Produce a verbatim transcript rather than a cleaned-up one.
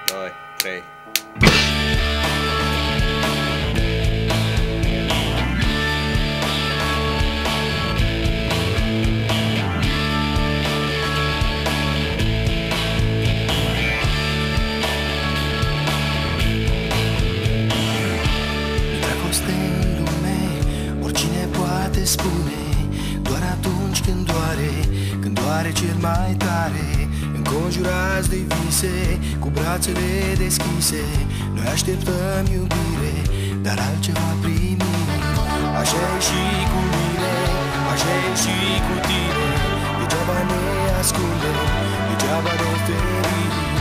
doi, trei. Dragoste în lume, oricine poate spune, doar atunci când doare, când doare cel mai tare. Înconjurați de vise, cu brațele deschise, noi așteptăm iubire, dar altceva primim. Așa e și cu mine, așa e și cu tine, degeaba ne ascundem, degeaba ne ferim.